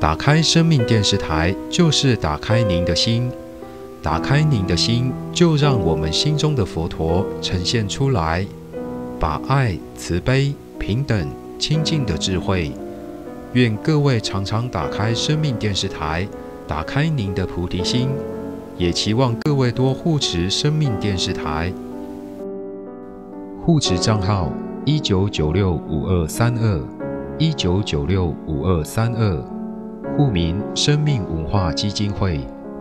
打开生命电视台，就是打开您的心，打开您的心，就让我们心中的佛陀呈现出来，把爱、慈悲、平等、清净的智慧。愿各位常常打开生命电视台，打开您的菩提心，也期望各位多护持生命电视台。护持账号19965232，19965232，户名生命文化基金会。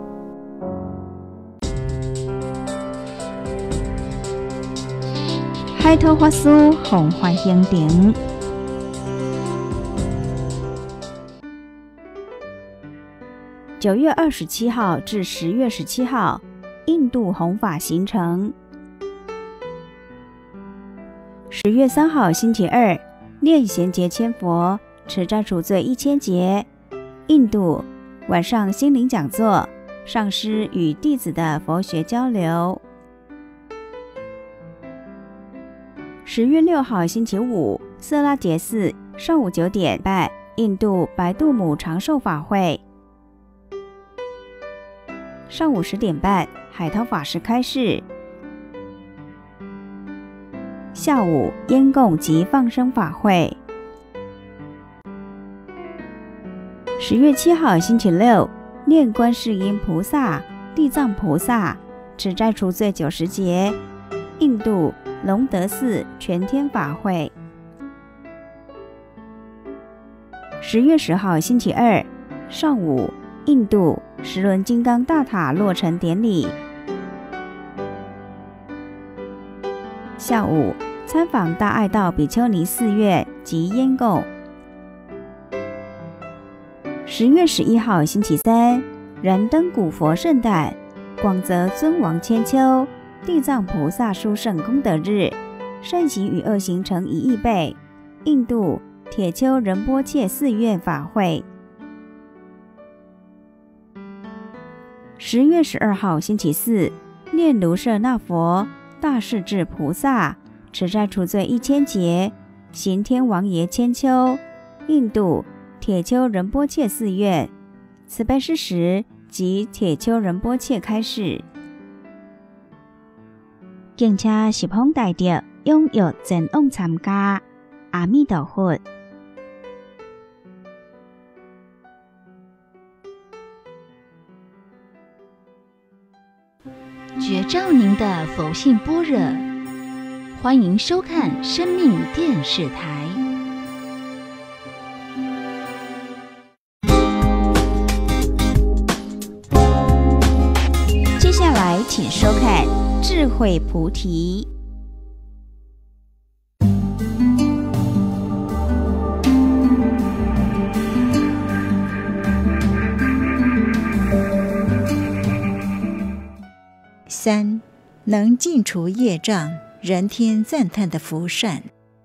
海头法师弘法行程。9月27号至10月17号，印度弘法行程。10月3号星期二，念贤节千佛，持斋除罪1000节。印度晚上心灵讲座，上师与弟子的佛学交流。10月6号星期五，色拉杰寺上午9点半，印度白度母长寿法会。上午10点半，海涛法师开示。下午烟供及放生法会。10月7号星期六，念观世音菩萨、地藏菩萨，持斋除罪90节。印度隆德寺全天法会。10月10号星期二上午，印度10轮金刚大塔落成典礼。下午参访大爱道比丘尼寺院及烟供。10月11号星期三，燃灯古佛圣诞，广泽尊王千秋，地藏菩萨殊胜功德日，善行与恶行成1亿倍。印度铁丘仁波切寺院法会。10月12号星期四，念卢舍那佛、大势至菩萨，持斋除罪1000节，行天王爷千秋。印度铁丘仁波切寺院慈悲施食及铁丘仁波切开示。敬请十方大德踊跃前往参加。阿弥陀佛。 觉照您的佛性般若，欢迎收看生命电视台。 接下来请收看智慧菩提。 3. 能尽除业障，人天赞叹的福善。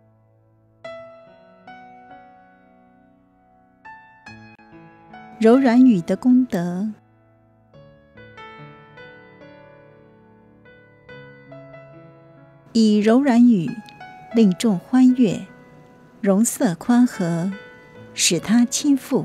柔软语的功德。以柔软语令众欢悦，容色宽和，使他亲附。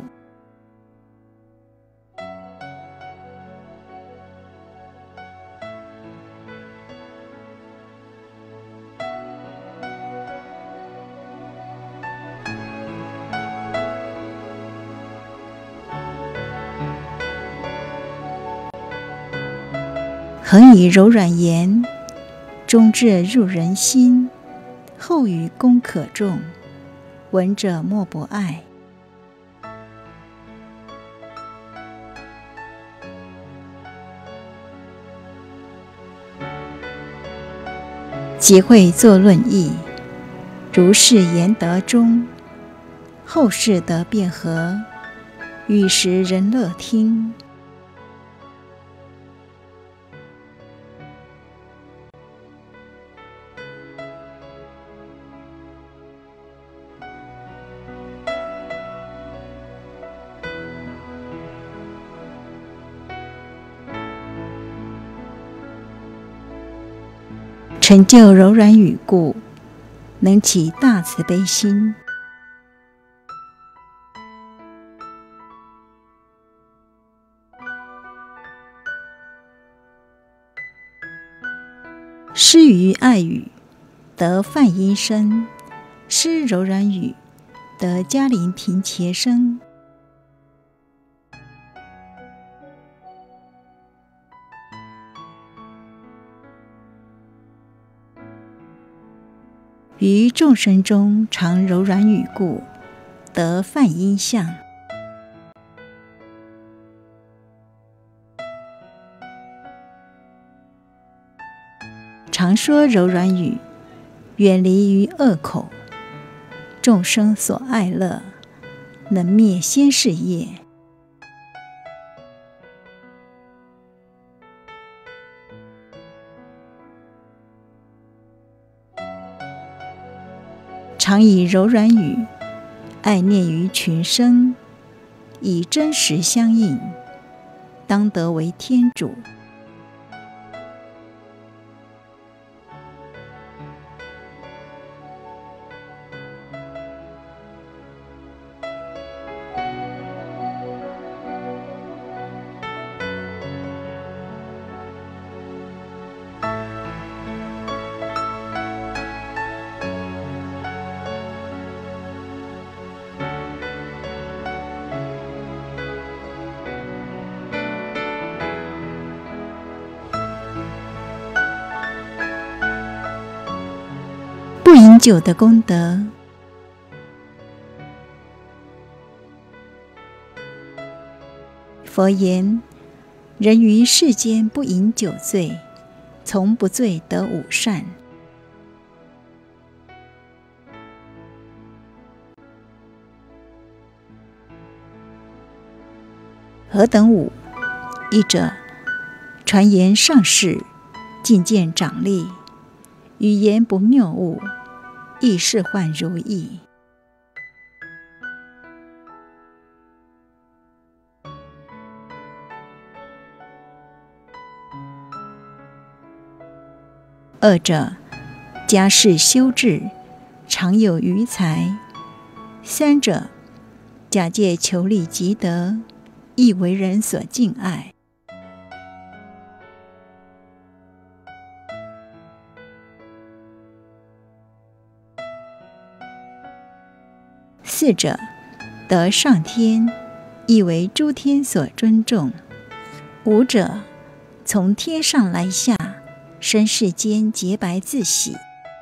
恒以柔软言，中至入人心，后语功可重，闻者莫不爱。即会作论义，如是言得中，后世得辩和，语时人乐听。成就柔软语故，能起大慈悲心。 施于爱语，得泛音声；施柔软语，得嘉陵平茄声。于众生中常柔软语故，得泛音相。常说柔软语，远离于恶口，众生所爱乐，能灭先世业。常以柔软语爱念于群生，以真实相应，当得为天主。不饮酒的功德。佛言：人于世间不饮酒醉，从不醉得五善。何等五？一者，传言上士，进见长吏，语言不谬误，亦是患如意。二者，家世修治，常有余财。三者，假借求利积德，亦为人所敬爱。四者，得上天，亦为诸天所尊重。五者，从天上来下，身世间洁白自喜。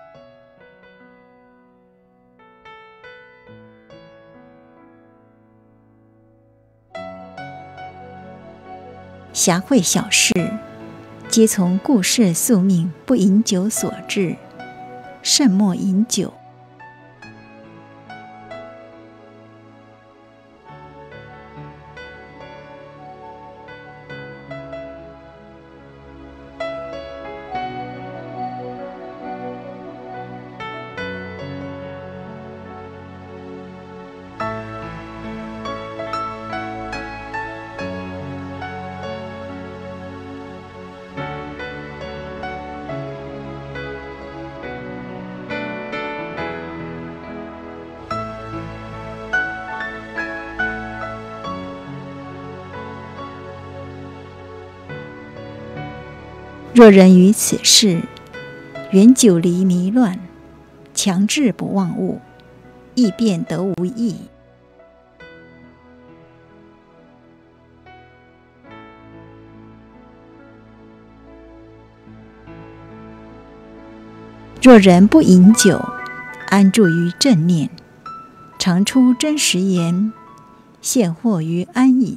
狭慧小事，皆从故世宿命不饮酒所致，慎莫饮酒。若人于此世，缘久离迷乱，强志不忘物，亦便得无益。若人不饮酒，安住于正念，常出真实言，现惑于安隐。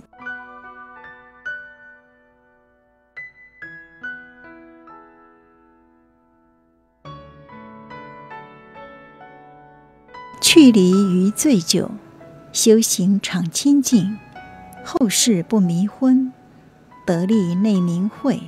去离于醉酒，修行常清净，后世不迷昏，得力内明慧。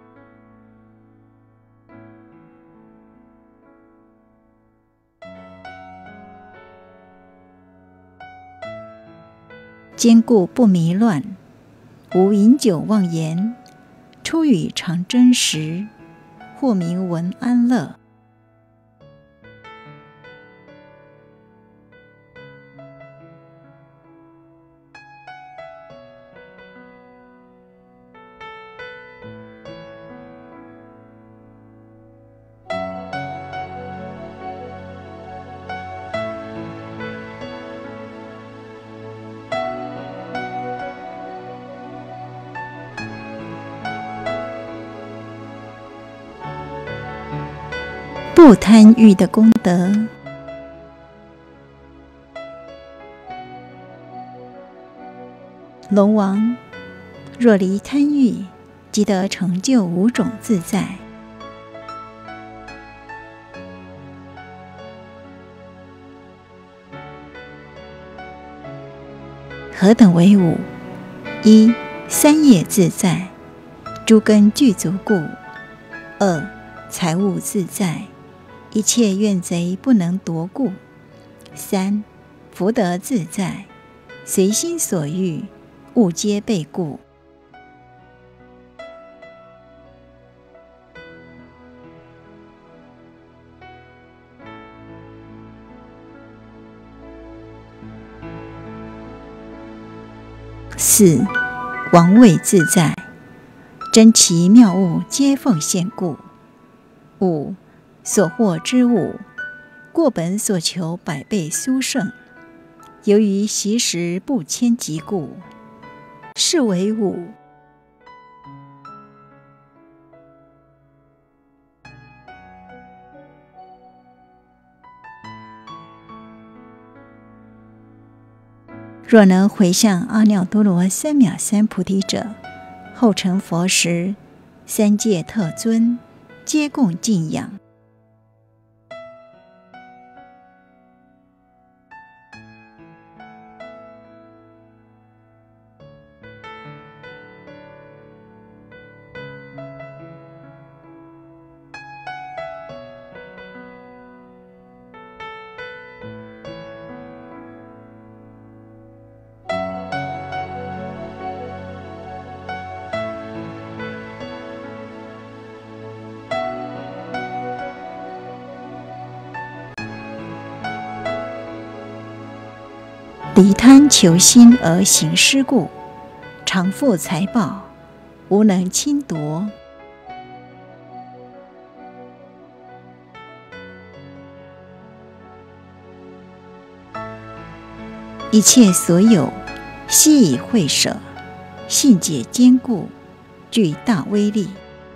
坚固不迷乱，无饮酒妄言，出语常真实，或名闻安乐。 不贪欲的功德。龙王若离贪欲，即得成就5种自在。何等为5？ 1. 三业自在，诸根具足故。2. 财物自在，一切怨贼不能夺故。3. 福德自在，随心所欲，物皆备故。4. 王位自在，珍奇妙物皆奉献故。5. 所获之物，过本所求100倍殊胜，由于习时不迁及故，是为5。若能回向阿耨多罗三藐三菩提者，后成佛时，三界特尊皆共敬仰。离贪求心而行施故，常富财宝，无能侵夺。一切所有，悉以会舍，信解坚固，具大威力。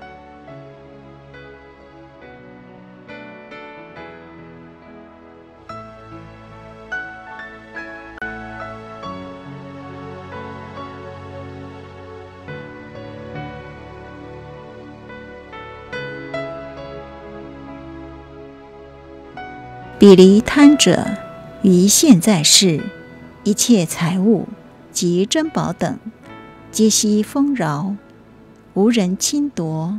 彼离贪者，于现在世，一切财物及珍宝等，皆悉丰饶，无人侵夺。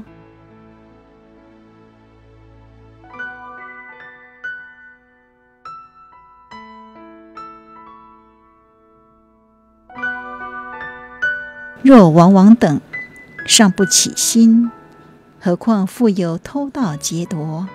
若王王等尚不起心，何况复有偷盗劫夺？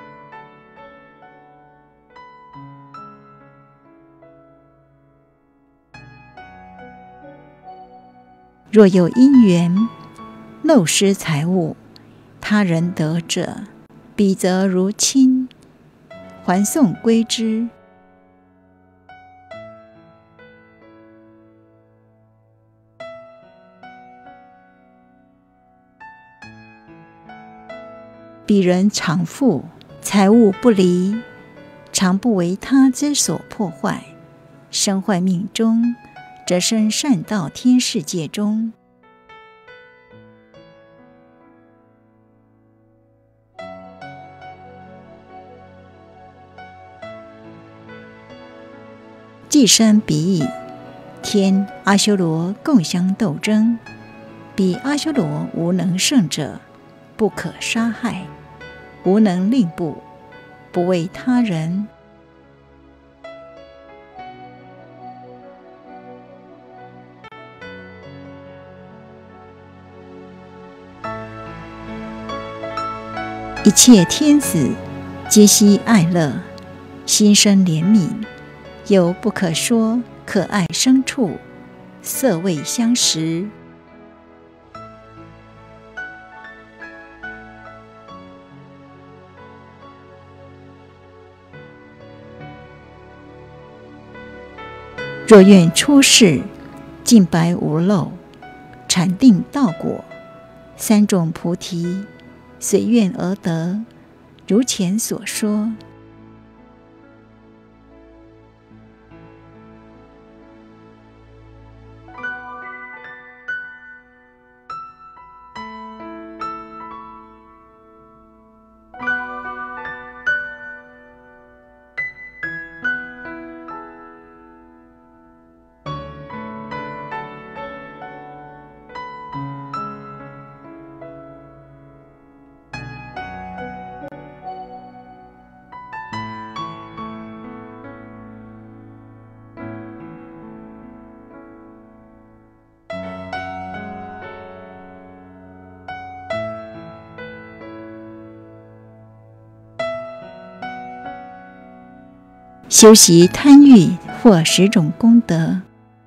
若有因缘漏失财物，他人得者，彼则如亲，还送归之。彼人常富，财物不离，常不为他之所破坏，身坏命中，则生善道天世界中。既生彼矣，天阿修罗共相斗争，彼阿修罗无能胜者，不可杀害，无能令怖，不为他人。一切天子皆悉爱乐，心生怜悯，有不可说可爱牲畜，色味相食。若愿出世，净白无漏，禅定道果，3种菩提，随愿而得， 如前所说。修习贪欲或10种功德。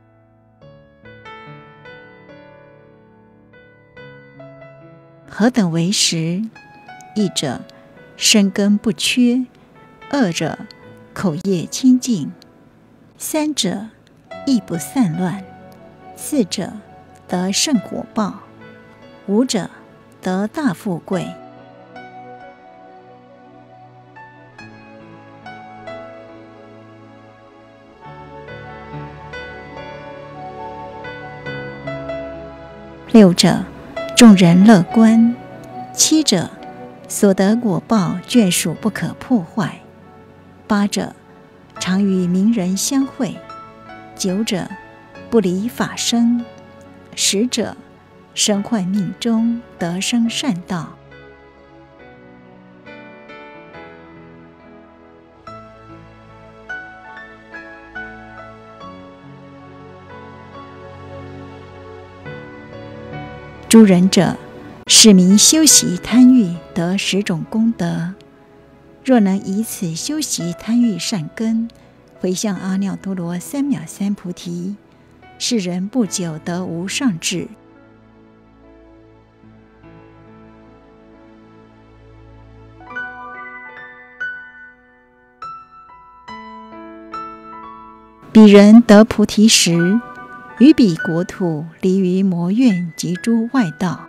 何等为10？一者，身根不缺；二者，口业清净；三者，意不散乱；四者，得胜果报；五者，得大富贵。六者，众人乐观；七者，所得果报眷属不可破坏；八者，常与名人相会；九者，不离法生；十者，身坏命中得生善道。诸人者，是名修习贪欲得10种功德。若能以此修习贪欲善根，回向阿耨多罗三藐三菩提，是人不久得无上智。彼人得菩提时，于彼国土离于魔怨及诸外道。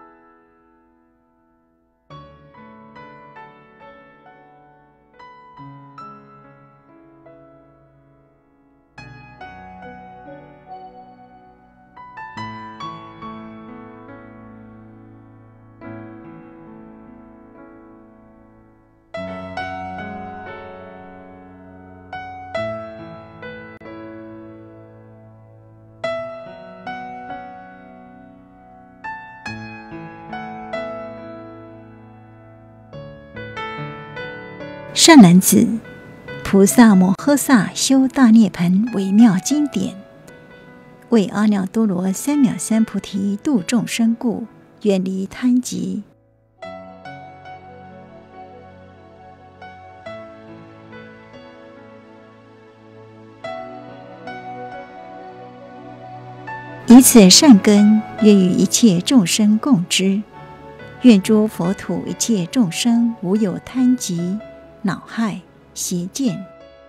善男子，菩萨摩诃萨修大涅盘微妙经典，为阿耨多罗三藐三菩提度众生故，远离贪疾。以此善根，愿与一切众生共之。愿诸佛土一切众生无有贪疾、恼害、邪见。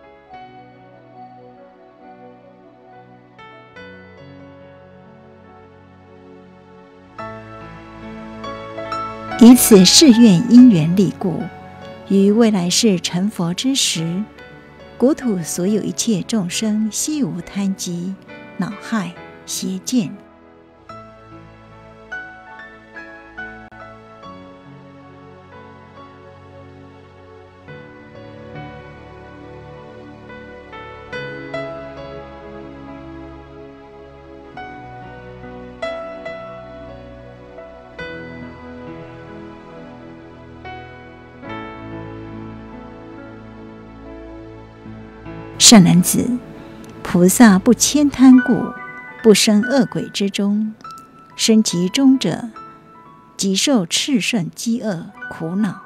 以此誓愿因缘力故，于未来世成佛之时，国土所有一切众生悉无贪疾、恼害、邪见。善男子，菩萨不悭贪故，不生恶鬼之中，生其中者，即受炽盛饥饿苦恼。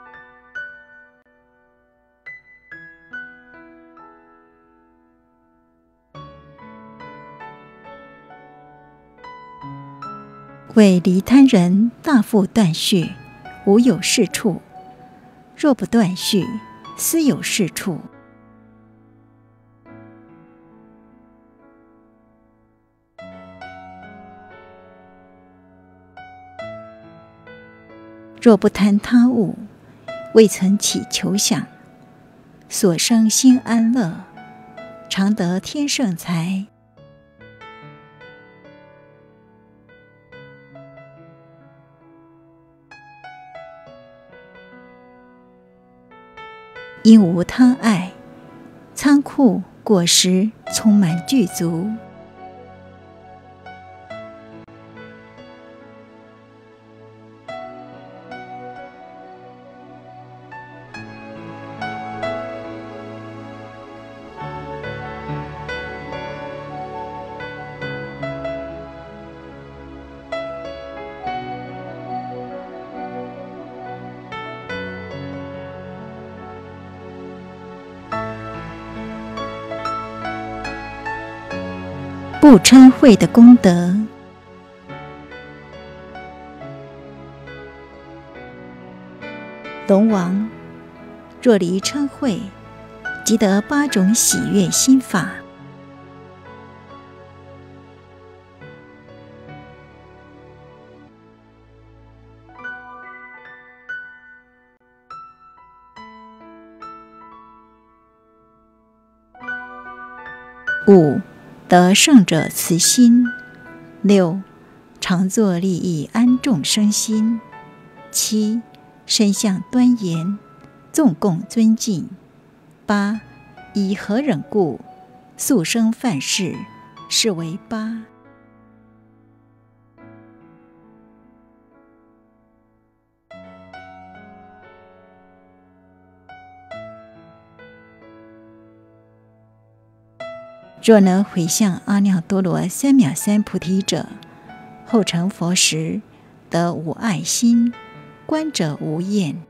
为离贪人，大复断续，无有是处；若不断续，斯有是处。若不贪他物， 未曾祈求想，所生心安乐，常得天圣财。因无贪爱，仓库果实充满具足。不嗔恚的功德。龙王若离嗔恚，即得8种喜悦心法。5得胜者慈心。6常作利益安众生心。7身相端严，众共尊敬。8以何忍故，速生犯事，是为8。若能回向阿耨多罗三藐三菩提者，后成佛时，得无爱心，观者无厌。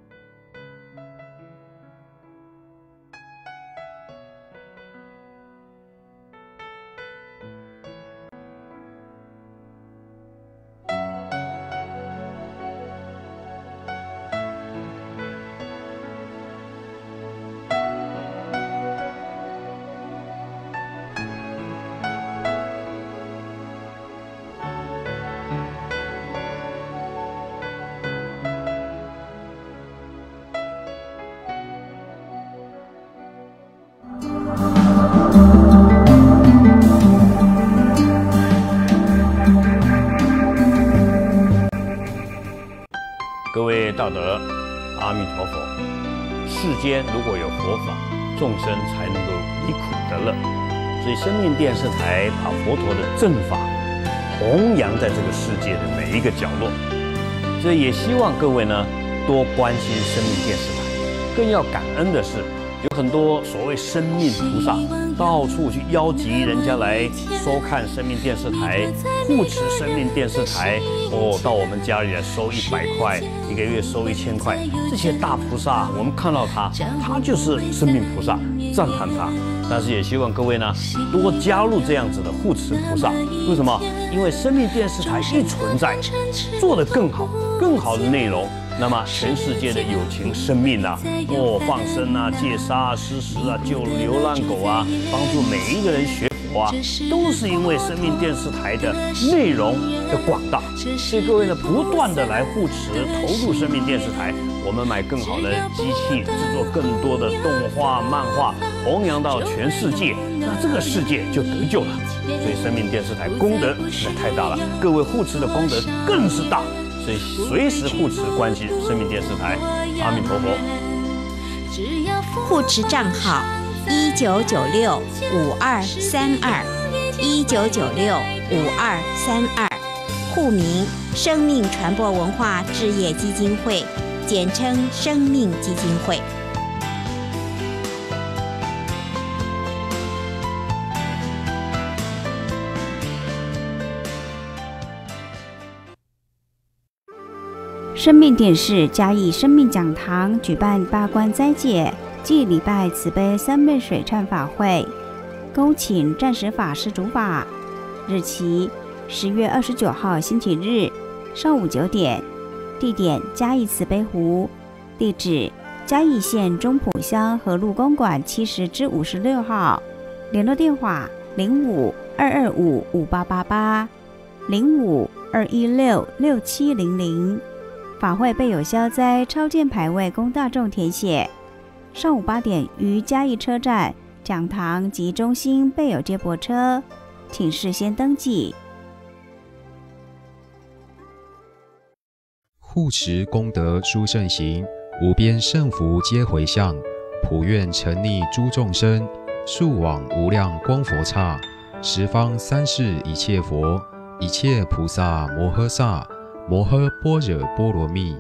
各位大德，阿弥陀佛。世间如果有佛法，众生才能够离苦得乐。所以生命电视台把佛陀的正法弘扬在这个世界的每一个角落。所以也希望各位呢多关心生命电视台。更要感恩的是，有很多所谓生命菩萨到处去邀集人家来收看生命电视台，护持生命电视台。到我们家里来收100块，一个月收1000块。这些大菩萨，我们看到他就是生命菩萨，赞叹他。但是也希望各位呢多加入这样子的护持菩萨。为什么？因为生命电视台一存在，做得更好，更好的内容。那么全世界的有情生命啊，放生啊、戒杀啊、施食啊、救流浪狗啊，帮助每一个人学佛啊，都是因为生命电视台的内容的广大。所以各位呢，不断的来护持、投入生命电视台，我们买更好的机器，制作更多的动画、漫画，弘扬到全世界，那这个世界就得救了。所以生命电视台功德实在太大了，各位护持的功德更是大。所以随时护持关心生命电视台，阿弥陀佛。 护持账号1996-5232，1996-5232，户名生命传播文化置业基金会，简称生命基金会。 生命电视嘉义生命讲堂举办八关斋戒暨礼拜慈悲三昧水忏法会，恭请暂时法师主法。日期10月29号星期日上午9点，地点嘉义慈悲湖，地址嘉义县中埔乡和路公馆70-56号，联络电话05-225-5888，05-216-6700。 法会备有消灾超荐牌位供大众填写。上午8点于嘉义车站、讲堂及中心备有接驳车，请事先登记。 护持功德殊胜行，无边胜福皆回向，普愿沉溺诸众生，速往无量光佛刹，十方三世一切佛，一切菩萨摩诃萨，摩诃般若波罗蜜。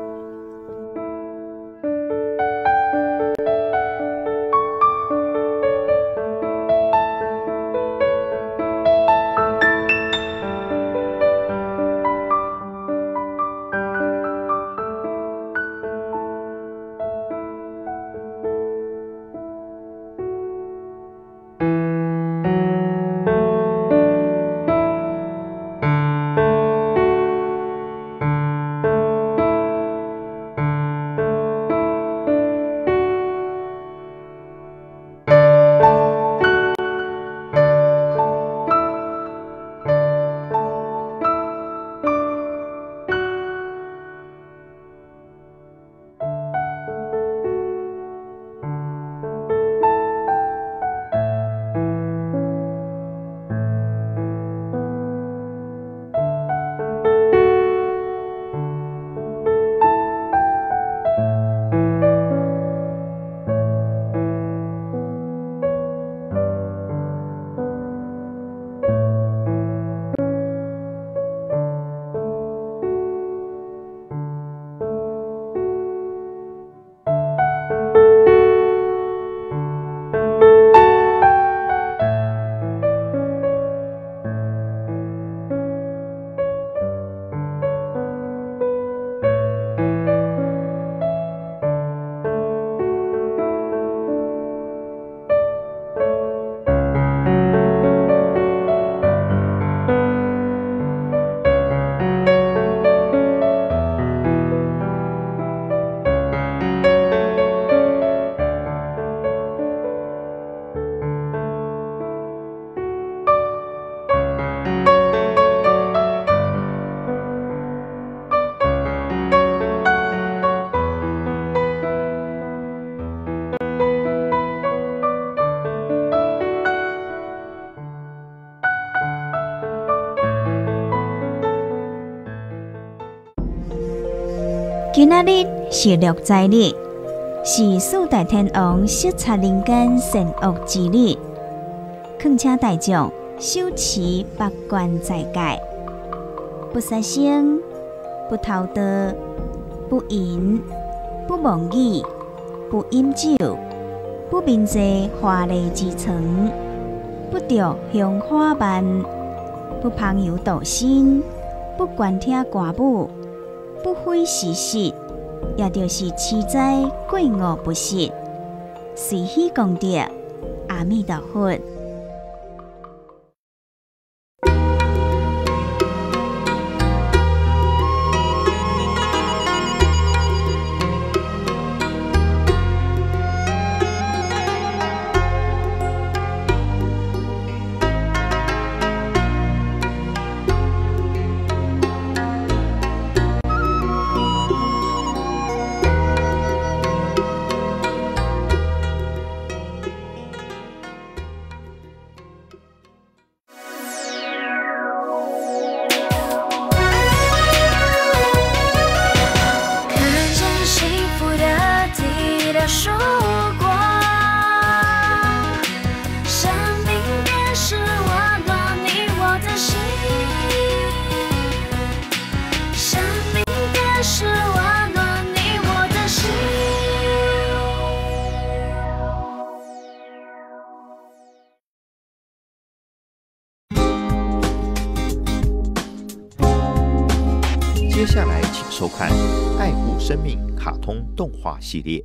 今仔日是六斋日，是四大天王视察人间善恶之日，恳请大众修持八关斋戒，不杀生，不偷盗，不淫，不妄语，不饮酒，不眠坐华丽之床，不着香花蔓，不旁游道心，不观听歌舞，不毁时事，也就是持斋过午不食，随喜功德。阿弥陀佛。 接下来请收看《爱护生命》卡通动画系列。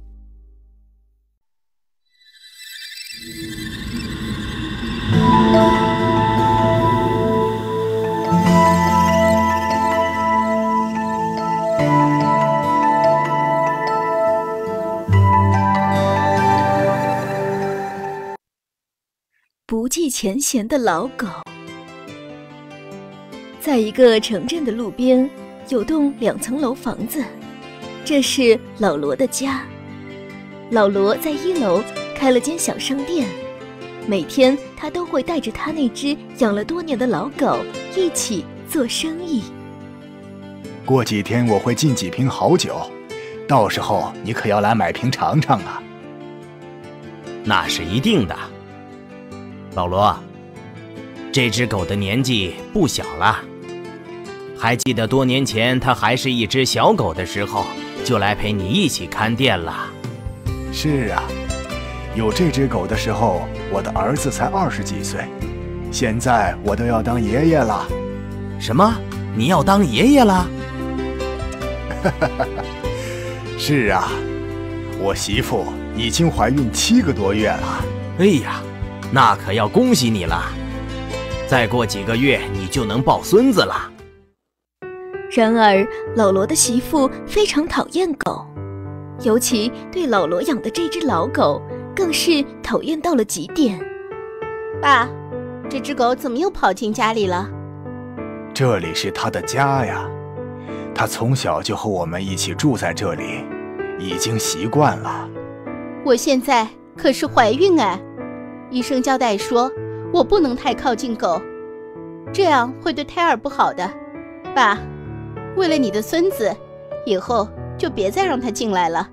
不计前嫌的老狗。在一个城镇的路边， 有栋2层楼房子，这是老罗的家。老罗在1楼开了间小商店，每天他都会带着他那只养了多年的老狗一起做生意。 过几天我会进几瓶好酒，到时候你可要来买瓶尝尝啊。 那是一定的。老罗，这只狗的年纪不小了，还记得多年前它还是一只小狗的时候，就来陪你一起看店了。 是啊，有这只狗的时候，我的儿子才20几岁，现在我都要当爷爷了。 什么？你要当爷爷了？ 是啊，我媳妇已经怀孕7个多月了。 哎呀，那可要恭喜你了！再过几个月你就能抱孙子了。 然而，老罗的媳妇非常讨厌狗，尤其对老罗养的这只老狗更是讨厌到了极点。 爸，这只狗怎么又跑进家里了？ 这里是它的家呀，它从小就和我们一起住在这里，已经习惯了。 我现在可是怀孕哎，医生交代说我不能太靠近狗，这样会对胎儿不好的。爸，为了你的孙子，以后就别再让他进来了。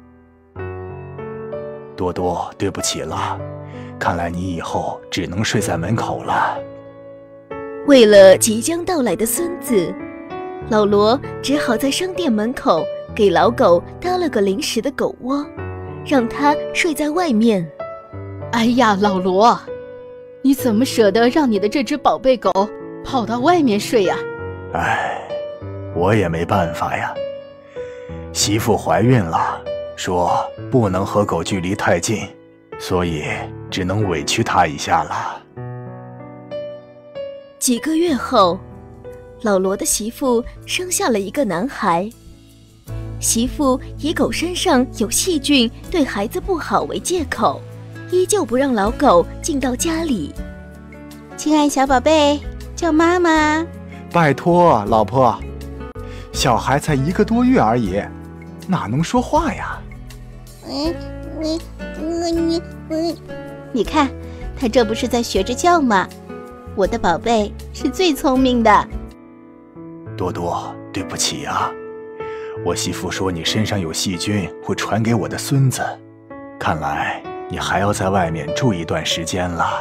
多多，对不起了，看来你以后只能睡在门口了。 为了即将到来的孙子，老罗只好在商店门口给老狗搭了个临时的狗窝，让它睡在外面。 哎呀，老罗，你怎么舍得让你的这只宝贝狗跑到外面睡呀？ 哎，我也没办法呀。媳妇怀孕了，说不能和狗距离太近，所以只能委屈她一下了。 几个月后，老罗的媳妇生下了一个男孩。媳妇以狗身上有细菌，对孩子不好为借口，依旧不让老狗进到家里。 亲爱小宝贝，叫妈妈。 拜托，老婆，小孩才1个多月而已，哪能说话呀？ 你看，他这不是在学着叫吗？我的宝贝是最聪明的。 多多，对不起啊，我媳妇说你身上有细菌会传给我的孙子，看来你还要在外面住一段时间了。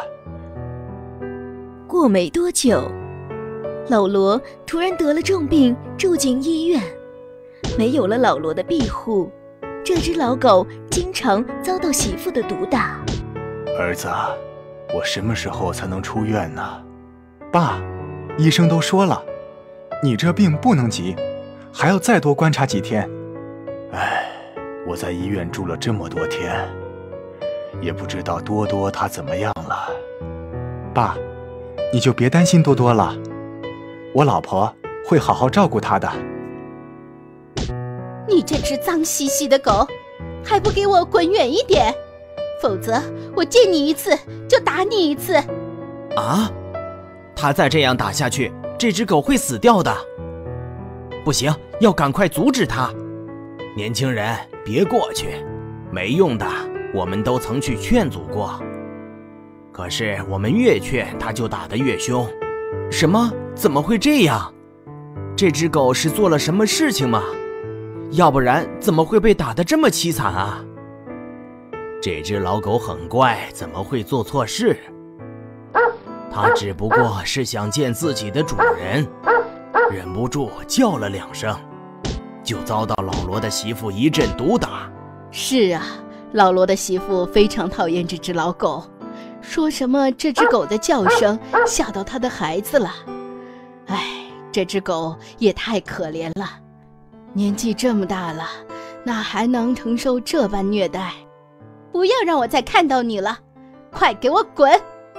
过没多久，老罗突然得了重病，住进医院。没有了老罗的庇护，这只老狗经常遭到媳妇的毒打。 儿子，我什么时候才能出院呢？爸，医生都说了，你这病不能急，还要再多观察几天。哎，我在医院住了这么多天，也不知道多多他怎么样了。爸，你就别担心多多了，我老婆会好好照顾他的。 你这只脏兮兮的狗，还不给我滚远一点，否则我见你一次就打你一次。 啊，他再这样打下去，这只狗会死掉的。不行，要赶快阻止他。年轻人，别过去，没用的，我们都曾去劝阻过。可是我们越劝，他就打得越凶。什么？怎么会这样？这只狗是做了什么事情吗？要不然怎么会被打得这么凄惨啊？这只老狗很乖，怎么会做错事？它只不过是想见自己的主人，忍不住叫了2声，就遭到老罗的媳妇一阵毒打。 是啊，老罗的媳妇非常讨厌这只老狗，说什么这只狗的叫声吓到他的孩子了。哎，这只狗也太可怜了，年纪这么大了，哪还能承受这般虐待？不要让我再看到你了，快给我滚！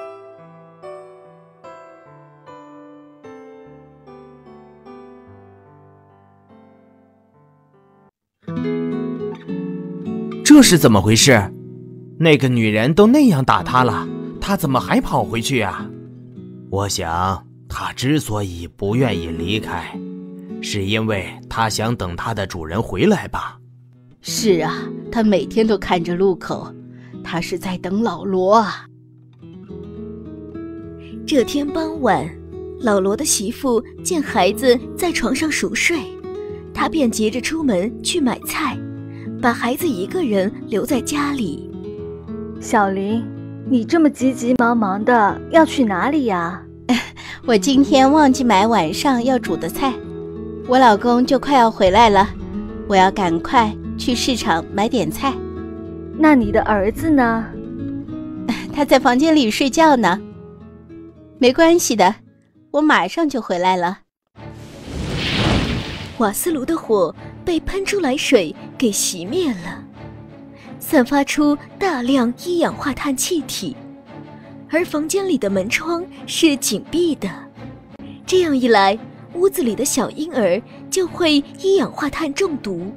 这是怎么回事？那个女人都那样打他了，他怎么还跑回去啊？我想他之所以不愿意离开， 是因为它想等它的主人回来吧？ 是啊，它每天都看着路口，它是在等老罗啊。 这天傍晚，老罗的媳妇见孩子在床上熟睡，她便急着出门去买菜，把孩子一个人留在家里。 小林，你这么急急忙忙的要去哪里呀？ 我今天忘记买晚上要煮的菜，我老公就快要回来了，我要赶快去市场买点菜。 那你的儿子呢？ 他在房间里睡觉呢。没关系的，我马上就回来了。 瓦斯炉的火被喷出来水给熄灭了，散发出大量一氧化碳气体，而房间里的门窗是紧闭的。这样一来，屋子里的小婴儿就会一氧化碳中毒。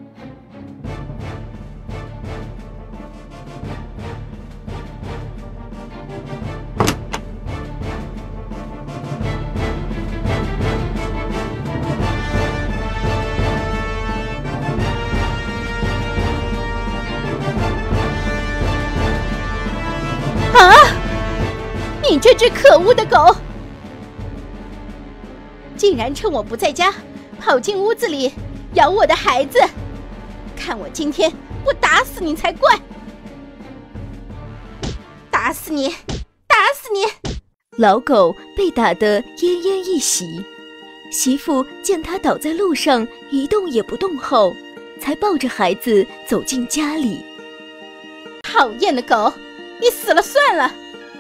你这只可恶的狗，竟然趁我不在家跑进屋子里咬我的孩子，看我今天不打死你才怪！打死你，打死你！ 老狗被打得奄奄一息，媳妇见他倒在路上一动也不动后，才抱着孩子走进家里。 讨厌的狗，你死了算了！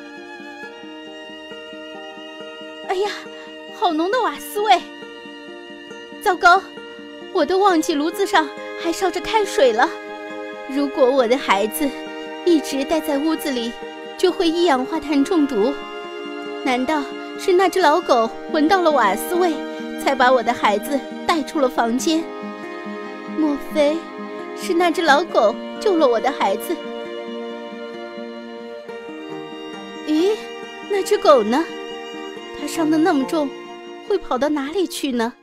哎呀，好浓的瓦斯味！糟糕，我都忘记炉子上还烧着开水了。如果我的孩子一直待在屋子里，就会一氧化碳中毒。难道是那只老狗闻到了瓦斯味，才把我的孩子带出了房间？莫非是那只老狗救了我的孩子？咦，那只狗呢？它伤得那么重，会跑到哪里去呢？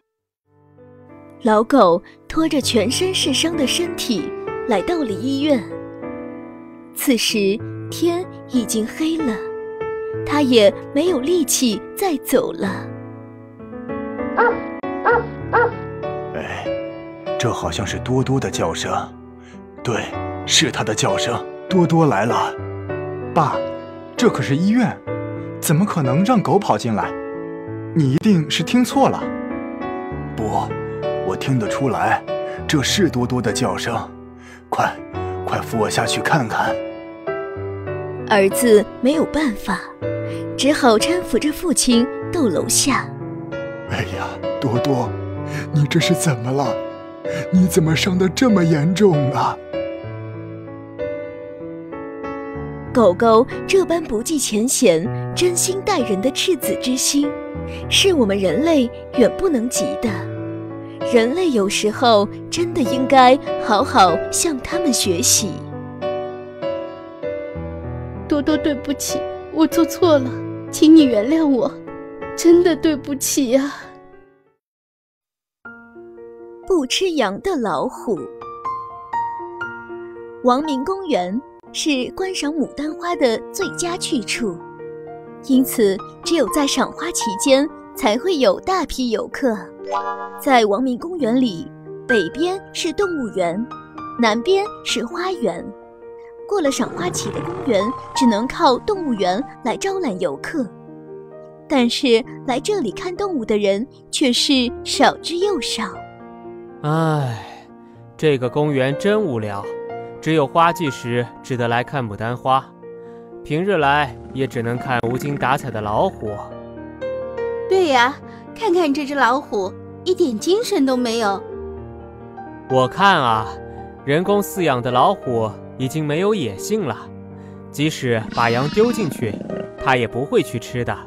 老狗拖着全身是伤的身体来到了医院。此时天已经黑了，它也没有力气再走了。 哎，这好像是多多的叫声。对，是它的叫声。多多来了。 爸，这可是医院，怎么可能让狗跑进来？你一定是听错了。 不，我听得出来，这是多多的叫声。快扶我下去看看。 儿子没有办法，只好搀扶着父亲到楼下。 哎呀，多多，你这是怎么了？你怎么伤得这么严重啊？ 狗狗这般不计前嫌、真心待人的赤子之心，是我们人类远不能及的。人类有时候真的应该好好向他们学习。 多多，对不起，我做错了，请你原谅我，真的对不起啊。 不吃羊的老虎。王明公园是观赏牡丹花的最佳去处，因此只有在赏花期间才会有大批游客。在王明公园里，北边是动物园，南边是花园。过了赏花期的公园只能靠动物园来招揽游客，但是来这里看动物的人却是少之又少。 唉，这个公园真无聊，只有花季时值得来看牡丹花，平日来也只能看无精打采的老虎。 对呀，看看这只老虎，一点精神都没有。 我看啊，人工饲养的老虎已经没有野性了，即使把羊丢进去，它也不会去吃的。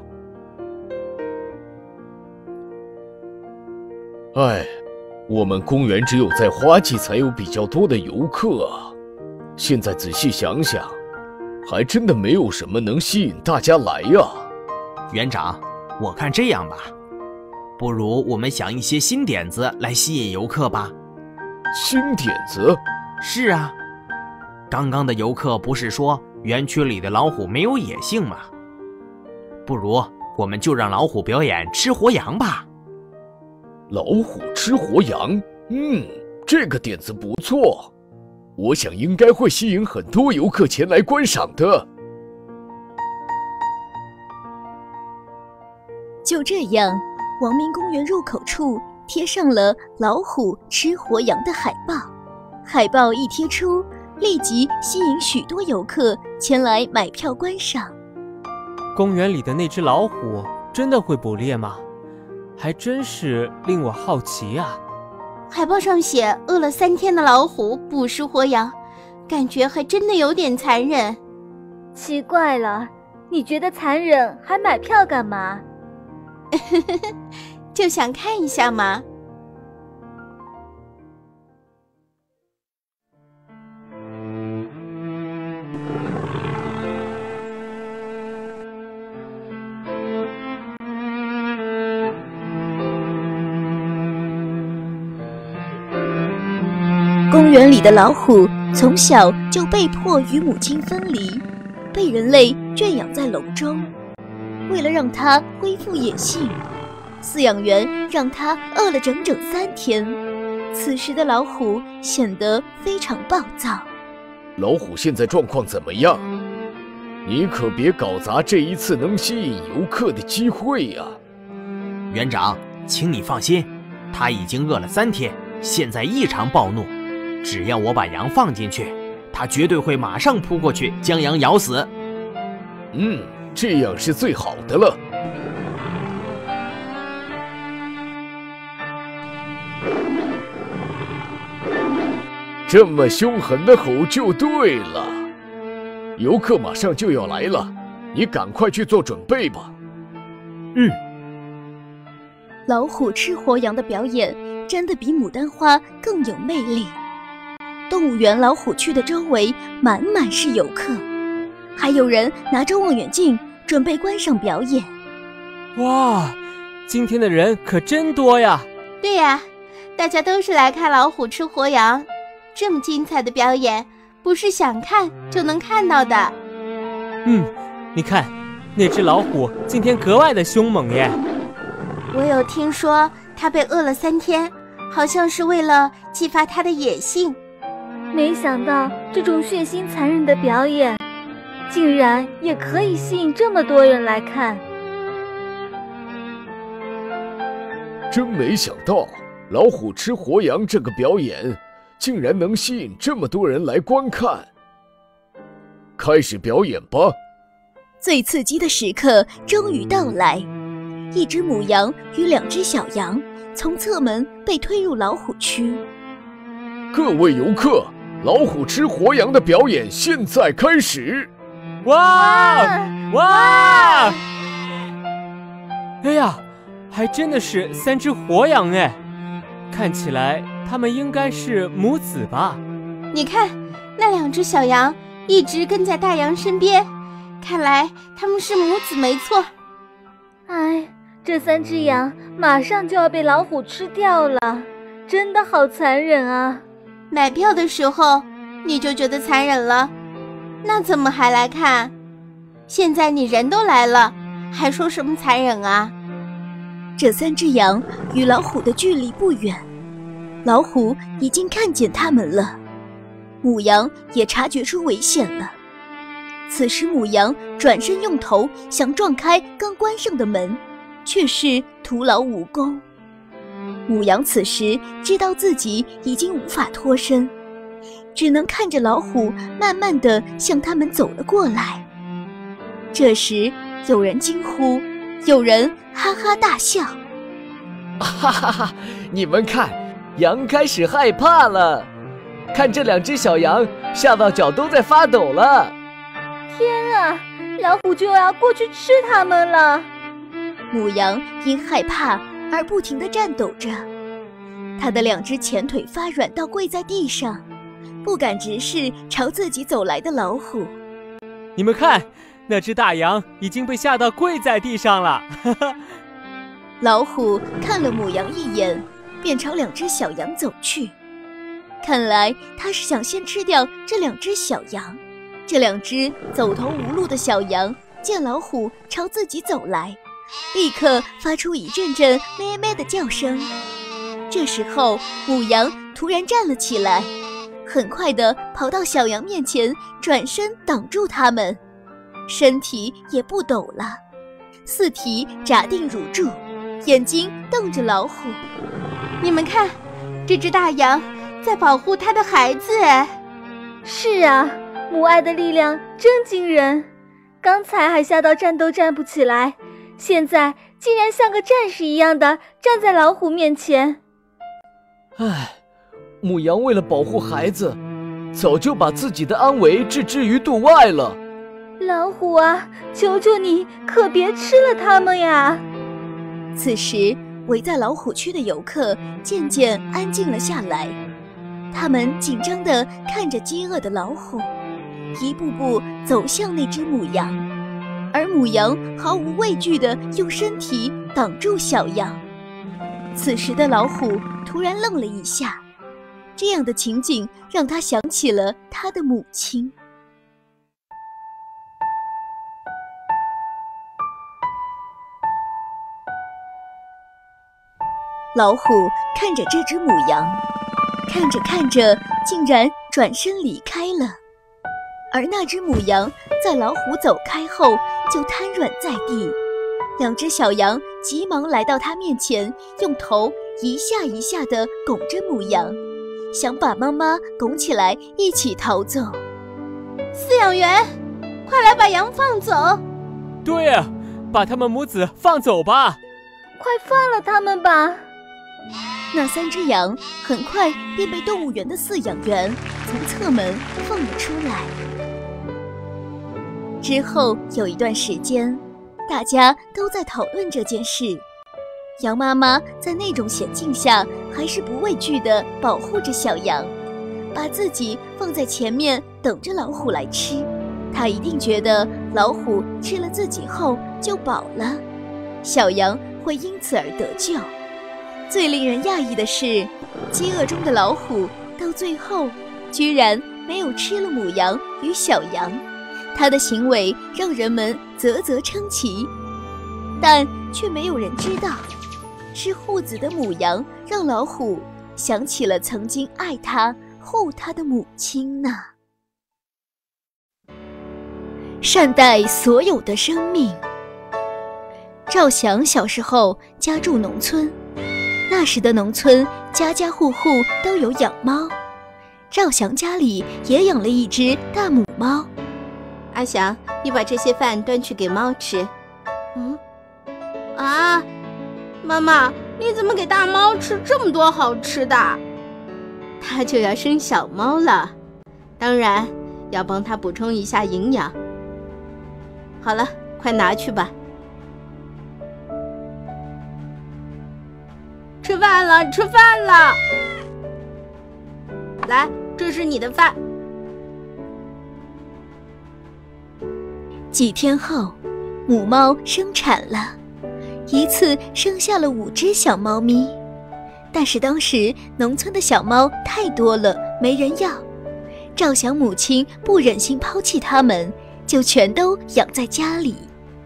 哎，我们公园只有在花季才有比较多的游客啊。现在仔细想想，还真的没有什么能吸引大家来呀。 园长，我看这样吧， 不如我们想一些新点子来吸引游客吧。 新点子？ 是啊，刚刚的游客不是说园区里的老虎没有野性吗？不如我们就让老虎表演吃活羊吧。 老虎吃活羊？这个点子不错，我想应该会吸引很多游客前来观赏的。 就这样，王明公园入口处贴上了老虎吃活羊的海报。海报一贴出，立即吸引许多游客前来买票观赏。 公园里的那只老虎真的会捕猎吗？还真是令我好奇啊。 海报上写饿了3天的老虎捕食活羊，感觉还真的有点残忍。 奇怪了，你觉得残忍还买票干嘛？ 就想看一下嘛。 公园里的老虎从小就被迫与母亲分离，被人类圈养在笼中。为了让它恢复野性，饲养员让它饿了整整3天。此时的老虎显得非常暴躁。 老虎现在状况怎么样？你可别搞砸这一次能吸引游客的机会呀！ 园长，请你放心，它已经饿了3天，现在异常暴怒。只要我把羊放进去，它绝对会马上扑过去将羊咬死。 这样是最好的了。这么凶狠的吼就对了。游客马上就要来了，你赶快去做准备吧。 老虎吃活羊的表演真的比牡丹花更有魅力。动物园老虎区的周围满满是游客，还有人拿着望远镜准备观赏表演。 哇，今天的人可真多呀！ 对呀，大家都是来看老虎吃活羊，这么精彩的表演，不是想看就能看到的。 你看，那只老虎今天格外的凶猛耶。 我有听说它被饿了3天，好像是为了激发它的野性。 没想到这种血腥残忍的表演，竟然也可以吸引这么多人来看。 真没想到，老虎吃活羊这个表演，竟然能吸引这么多人来观看。开始表演吧。 最刺激的时刻终于到来，一只母羊与2只小羊从侧门被推入老虎区。 各位游客，老虎吃活羊的表演现在开始！ 哇！哎呀，还真的是3只活羊哎，看起来它们应该是母子吧？ 你看，那2只小羊一直跟在大羊身边，看来它们是母子没错。 哎，这3只羊马上就要被老虎吃掉了，真的好残忍啊！ 买票的时候你就觉得残忍了，那怎么还来看？现在你人都来了，还说什么残忍啊？ 这3只羊与老虎的距离不远，老虎已经看见它们了，母羊也察觉出危险了。此时母羊转身用头想撞开刚关上的门，却是徒劳无功。母羊此时知道自己已经无法脱身，只能看着老虎慢慢地向他们走了过来。这时有人惊呼，有人哈哈大笑。 哈哈哈！你们看，羊开始害怕了，看这2只小羊吓到脚都在发抖了。 天啊，老虎就要过去吃它们了。 母羊因害怕而不停地颤抖着，它的2只前腿发软到跪在地上，不敢直视朝自己走来的老虎。 你们看，那只大羊已经被吓到跪在地上了。 老虎看了母羊一眼，便朝2只小羊走去。看来他是想先吃掉这2只小羊。这2只走投无路的小羊见老虎朝自己走来，立刻发出一阵阵咩咩的叫声。这时候母羊突然站了起来，很快地跑到小羊面前，转身挡住它们，身体也不抖了，四蹄扎定乳柱，眼睛瞪着老虎。 你们看，这只大羊在保护它的孩子。 是啊，母爱的力量真惊人，刚才还吓到站都站不起来，现在竟然像个战士一样的站在老虎面前。 唉，母羊为了保护孩子，早就把自己的安危置之于度外了。 老虎啊，求求你可别吃了它们呀！ 此时围在老虎区的游客渐渐安静了下来，他们紧张地看着饥饿的老虎，一步步走向那只母羊，而母羊毫无畏惧地用身体挡住小羊。此时的老虎突然愣了一下，这样的情景让他想起了他的母亲。老虎看着这只母羊，看着看着竟然转身离开了，而那只母羊在老虎走开后就瘫软在地。2只小羊急忙来到它面前，用头一下一下地拱着母羊，想把妈妈拱起来一起逃走。 饲养员，快来把羊放走！ 对呀，把他们母子放走吧！ 快放了他们吧！ 那3只羊很快便被动物园的饲养员从侧门放了出来。之后有一段时间，大家都在讨论这件事。羊妈妈在那种险境下还是不畏惧地保护着小羊，把自己放在前面等着老虎来吃。她一定觉得老虎吃了自己后就饱了，小羊会因此而得救。最令人讶异的是，饥饿中的老虎到最后居然没有吃了母羊与小羊，它的行为让人们啧啧称奇，但却没有人知道，是护子的母羊让老虎想起了曾经爱它护它的母亲呢。善待所有的生命。赵翔小时候家住农村，那时的农村家家户户都有养猫，赵翔家里也养了一只大母猫。 阿翔，你把这些饭端去给猫吃。妈妈，你怎么给大猫吃这么多好吃的？它就要生小猫了，当然要帮它补充一下营养。好了，快拿去吧。吃饭了，吃饭了！来，这是你的饭。 几天后，母猫生产了，一次生下了5只小猫咪。但是当时农村的小猫太多了，没人要。赵翔母亲不忍心抛弃它们，就全都养在家里。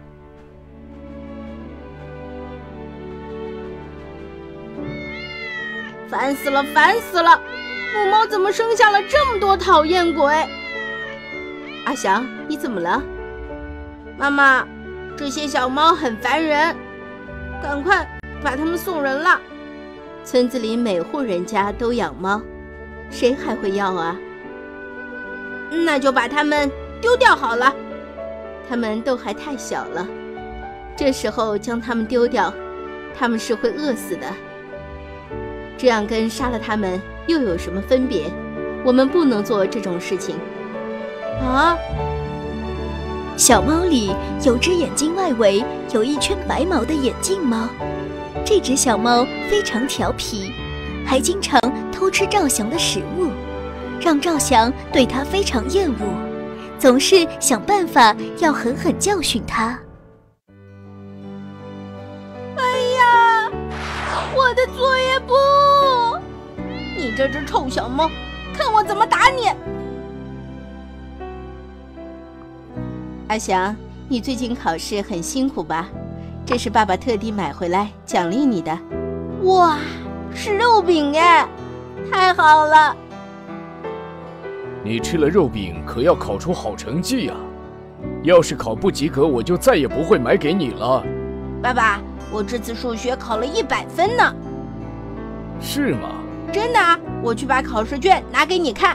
烦死了，烦死了！母猫怎么生下了这么多讨厌鬼？阿翔，你怎么了？妈妈，这些小猫很烦人，赶快把它们送人了。村子里每户人家都养猫，谁还会要啊？那就把它们丢掉好了。它们都还太小了，这时候将它们丢掉，它们是会饿死的。这样跟杀了它们又有什么分别？我们不能做这种事情。啊！ 小猫里有只眼睛外围有一圈白毛的眼镜猫，这只小猫非常调皮，还经常偷吃赵翔的食物，让赵翔对它非常厌恶，总是想办法要狠狠教训它。 哎呀！ 的作业簿！你这只臭小猫，看我怎么打你！阿翔，你最近考试很辛苦吧？这是爸爸特地买回来奖励你的。哇，是肉饼哎，太好了！ 你吃了肉饼可要考出好成绩呀！要是考不及格，我就再也不会买给你了。 爸爸，我这次数学考了100分呢。 是吗？ 真的啊，我去把考试卷拿给你看。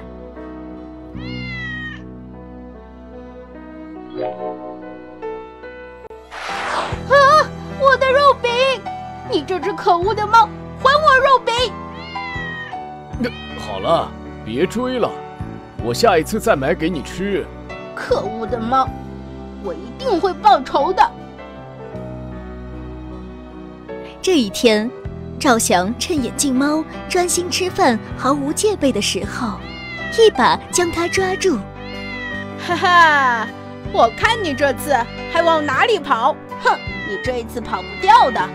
啊！我的肉饼！你这只可恶的猫，还我肉饼！ 好了，别追了，我下一次再买给你吃。 可恶的猫，我一定会报仇的。 这一天，赵翔趁眼镜猫专心吃饭、毫无戒备的时候，一把将它抓住。 哈哈，我看你这次还往哪里跑！哼，你这一次跑不掉的！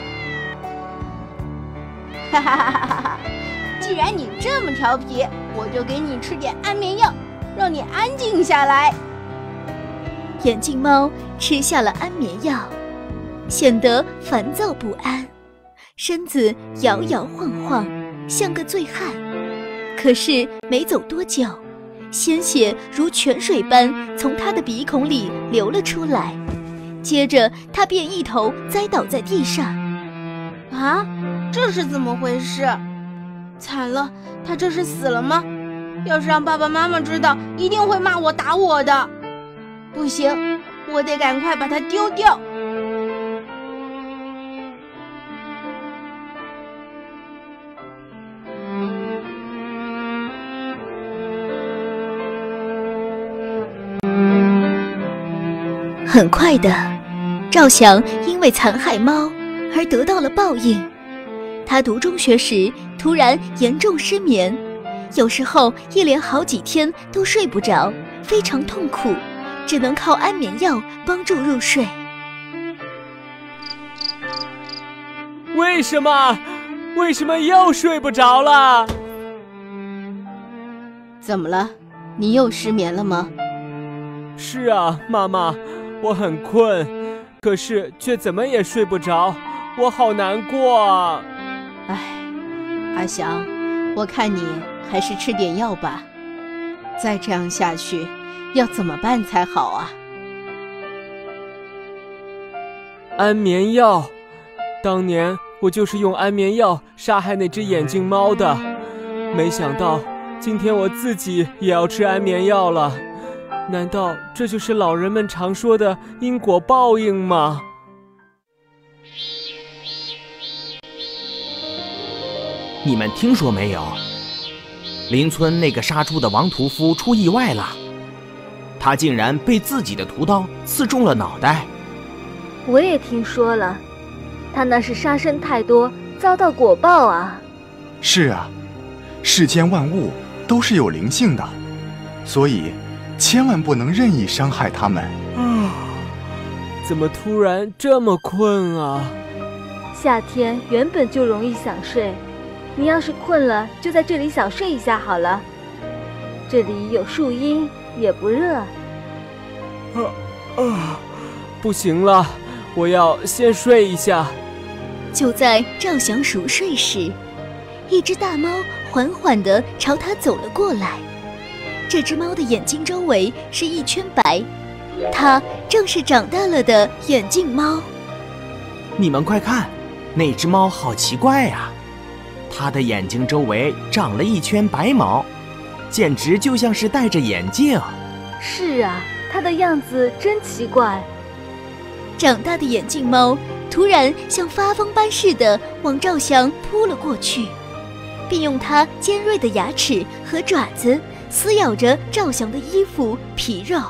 哈哈哈哈哈！既然你这么调皮，我就给你吃点安眠药，让你安静下来。 眼镜猫吃下了安眠药，显得烦躁不安，身子摇摇晃晃，像个醉汉。可是没走多久，鲜血如泉水般从他的鼻孔里流了出来，接着他便一头栽倒在地上。 啊，这是怎么回事？惨了，他这是死了吗？要是让爸爸妈妈知道，一定会骂我打我的。不行，我得赶快把它丢掉。 很快的，赵翔因为残害猫而得到了报应。他读中学时突然严重失眠，有时候一连好几天都睡不着，非常痛苦，只能靠安眠药帮助入睡。 为什么又睡不着了？ 怎么了？你又失眠了吗？ 是啊，妈妈，我很困，可是却怎么也睡不着，我好难过啊！ 唉，阿翔，我看你还是吃点药吧。再这样下去，要怎么办才好啊？ 安眠药，当年我就是用安眠药杀害那只眼镜猫的，没想到今天我自己也要吃安眠药了。难道这就是老人们常说的因果报应吗？ 你们听说没有？邻村那个杀猪的王屠夫出意外了，他竟然被自己的屠刀刺中了脑袋。 我也听说了，他那是杀生太多，遭到果报啊。 是啊，世间万物都是有灵性的，所以千万不能任意伤害他们。 怎么突然这么困啊？ 夏天原本就容易想睡，你要是困了，就在这里小睡一下好了。这里有树荫，也不热。 不行了，我要先睡一下。 就在赵翔熟睡时，一只大猫缓缓地朝他走了过来。这只猫的眼睛周围是一圈白，它正是长大了的眼镜猫。 你们快看，那只猫好奇怪啊！它的眼睛周围长了一圈白毛，简直就像是戴着眼镜。 是啊，它的样子真奇怪。 长大的眼镜猫突然像发疯般似的往赵翔扑了过去，并用它尖锐的牙齿和爪子撕咬着赵翔的衣服皮肉。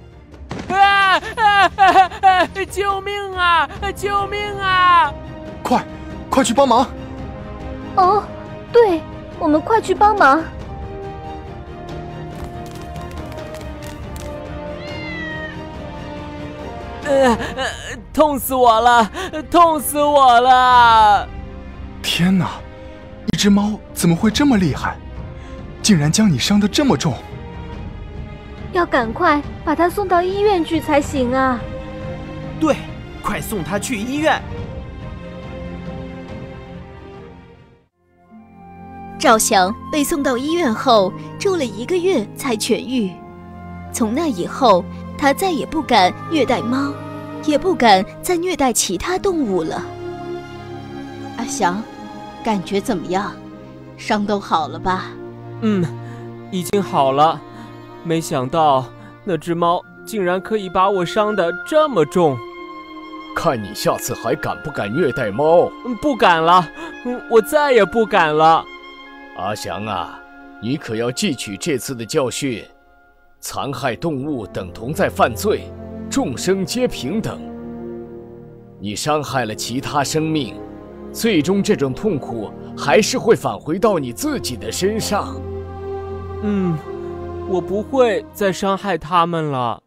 救命啊！救命啊！ 快去帮忙！ 哦，对，我们快去帮忙。 痛死我了！痛死我了！ 天哪，一只猫怎么会这么厉害？竟然将你伤得这么重！ 要赶快把它送到医院去才行啊！ 对，快送它去医院！ 赵翔被送到医院后，住了1个月才痊愈。从那以后，他再也不敢虐待猫，也不敢再虐待其他动物了。 阿翔，感觉怎么样？伤都好了吧？ 已经好了。没想到那只猫竟然可以把我伤得这么重。 看你下次还敢不敢虐待猫？ 不敢了，我再也不敢了。 阿翔啊，你可要记取这次的教训。残害动物等同在犯罪，众生皆平等。你伤害了其他生命，最终这种痛苦还是会返回到你自己的身上。 我不会再伤害他们了。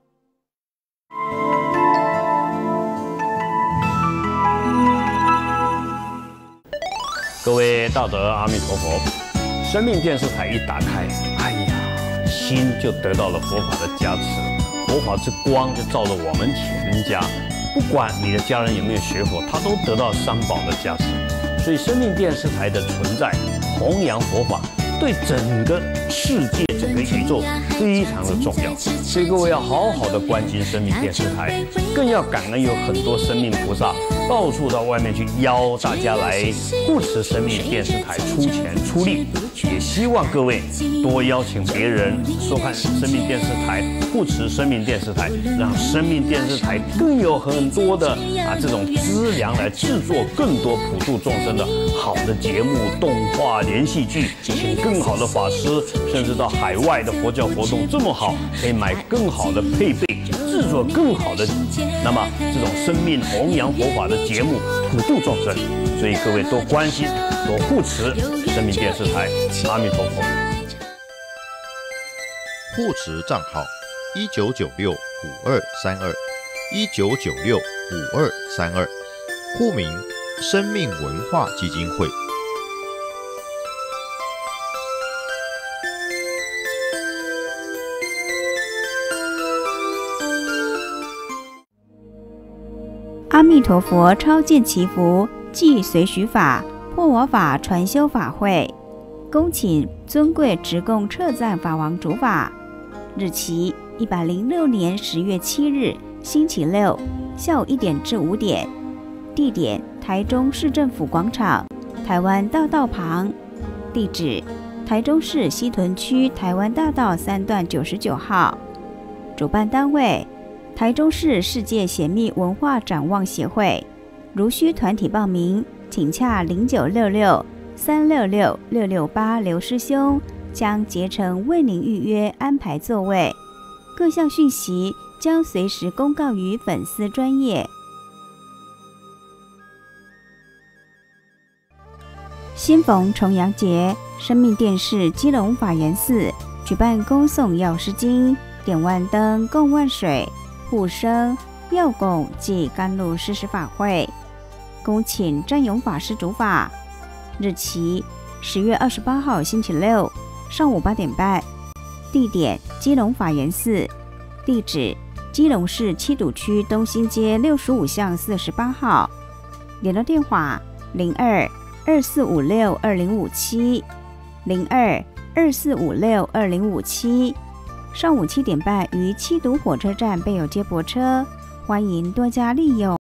各位大德，阿弥陀佛！生命电视台一打开，哎呀，心就得到了佛法的加持，佛法之光就照着我们全家。不管你的家人有没有学佛，他都得到三宝的加持。所以生命电视台的存在，弘扬佛法，对整个世界、整个宇宙非常的重要。所以各位要好好的关心生命电视台，更要感恩有很多生命菩萨到处到外面去邀大家来护持生命电视台，出钱出力。也希望各位多邀请别人收看生命电视台，护持生命电视台，让生命电视台更有很多的这种资粮来制作更多普度众生的好的节目、动画、连续剧，请更好的法师，甚至到海外的佛教活动这么好，可以买更好的配备，制作更好的，那么这种生命弘扬佛法的节目，普度众生。所以各位多关心、多护持生命电视台，阿弥陀佛。 护持账号1996-5232，1996-5232，户名生命文化基金会。 阿弥陀佛超荐祈福即随许法破我法传修法会，恭请尊贵直供彻赞法王主法。日期106年10月7日星期六下午1点至5点，地点台中市政府广场台湾大道旁，地址台中市西屯区台湾大道3段99号，主办单位台中市世界显密文化展望协会。如需团体报名，请洽0966-366-668刘师兄，将竭诚为您预约安排座位。各项讯息将随时公告于粉丝专页。新逢重阳节，生命电视基隆法源寺举办恭诵药师经、点万灯、供万水、护生、药供及甘露施食法会，恭请占勇法师主法。日期10月28号星期六上午8点半，地点基隆法源寺，地址基隆市七堵区东兴街65巷48号，联络电话02-2456-2057，02-2456-2057。上午7点半于七堵火车站备有接驳车，欢迎多加利用。